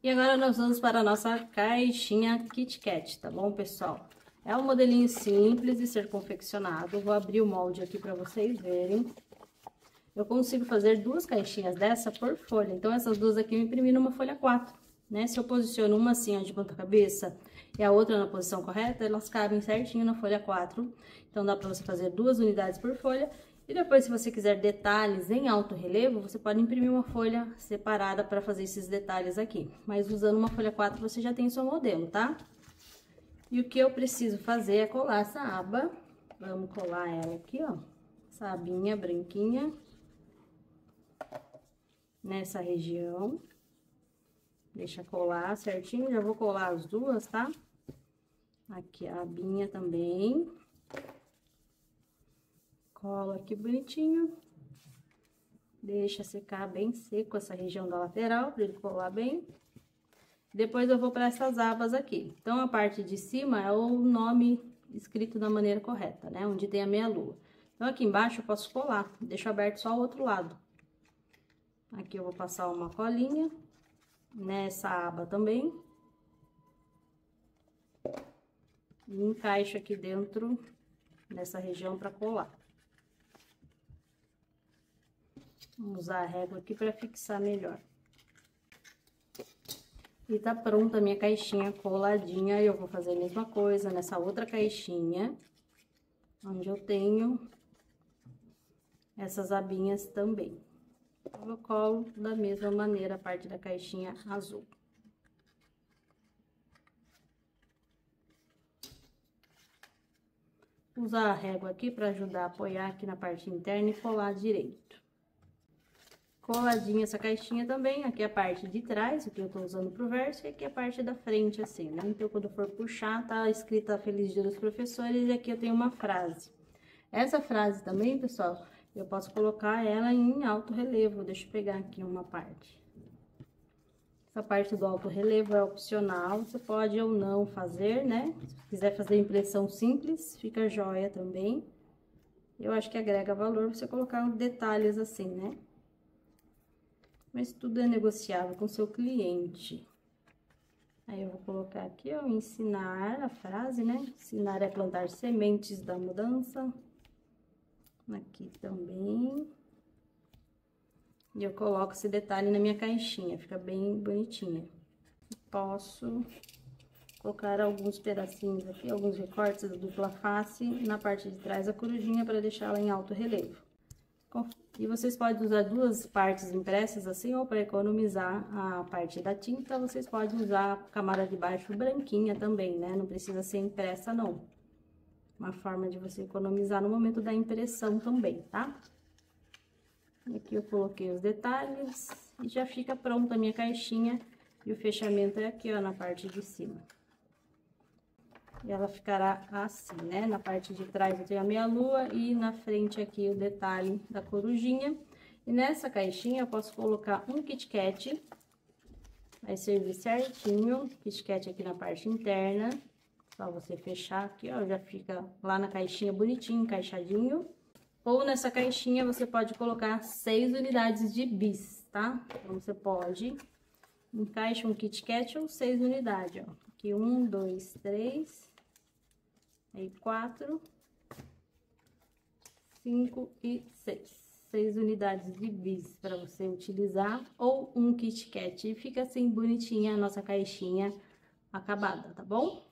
E agora nós vamos para a nossa caixinha Kit Kat, tá bom, pessoal? É um modelinho simples de ser confeccionado. Vou abrir o molde aqui para vocês verem. Eu consigo fazer duas caixinhas dessa por folha. Então, essas duas aqui eu imprimi numa folha 4, né? Se eu posiciono uma assim, ó, de ponta cabeça e a outra na posição correta, elas cabem certinho na folha 4. Então, dá para você fazer duas unidades por folha. E depois, se você quiser detalhes em alto relevo, você pode imprimir uma folha separada para fazer esses detalhes aqui. Mas usando uma folha 4, você já tem o seu modelo, tá? E o que eu preciso fazer é colar essa aba. Vamos colar ela aqui, ó. Essa abinha branquinha. Nessa região. Deixa colar certinho. Já vou colar as duas, tá? Aqui a abinha também. Cola aqui bonitinho. Deixa secar bem seco essa região da lateral, para ele colar bem. Depois eu vou para essas abas aqui. Então, a parte de cima é o nome escrito da maneira correta, né? Onde tem a meia-lua. Então, aqui embaixo eu posso colar. Deixo aberto só o outro lado. Aqui eu vou passar uma colinha. Nessa aba também. E encaixo aqui dentro, nessa região, para colar. Vamos usar a régua aqui para fixar melhor. E tá pronta a minha caixinha coladinha. Eu vou fazer a mesma coisa nessa outra caixinha, onde eu tenho essas abinhas também. Eu colo da mesma maneira a parte da caixinha azul. Usar a régua aqui para ajudar a apoiar aqui na parte interna e colar direito. Coladinha essa caixinha também, aqui a parte de trás, o que eu tô usando pro verso, e aqui a parte da frente, assim, né? Então, quando eu for puxar, tá escrita Feliz Dia dos Professores, e aqui eu tenho uma frase. Essa frase também, pessoal, eu posso colocar ela em alto relevo. Deixa eu pegar aqui uma parte. Essa parte do alto relevo é opcional, você pode ou não fazer, né? Se quiser fazer impressão simples, fica joia também. Eu acho que agrega valor você colocar detalhes assim, né? Mas tudo é negociável com o seu cliente. Aí, eu vou colocar aqui, ó, ensinar a frase, né? Ensinar é plantar sementes da mudança. Aqui também. E eu coloco esse detalhe na minha caixinha, fica bem bonitinha. Posso colocar alguns pedacinhos aqui, alguns recortes da dupla face na parte de trás da corujinha para deixá-la em alto relevo. E vocês podem usar duas partes impressas assim, ou para economizar a parte da tinta, vocês podem usar a camada de baixo branquinha também, né? Não precisa ser impressa, não. Uma forma de você economizar no momento da impressão também, tá? Aqui eu coloquei os detalhes e já fica pronta a minha caixinha. E o fechamento é aqui, ó, na parte de cima. E ela ficará assim, né? Na parte de trás eu tenho a meia-lua e na frente aqui o detalhe da corujinha. E nessa caixinha eu posso colocar um Kit Kat. Vai servir certinho. Kit Kat aqui na parte interna. Só você fechar aqui, ó, já fica lá na caixinha bonitinho, encaixadinho. Ou nessa caixinha você pode colocar 6 unidades de bis, tá? Então, você pode encaixar um Kit Kat ou 6 unidades, ó. Aqui 1, 2, 3, aí 4, 5 e 6. 6 unidades de bis para você utilizar, ou um Kit Kat. E fica assim bonitinha a nossa caixinha acabada, tá bom?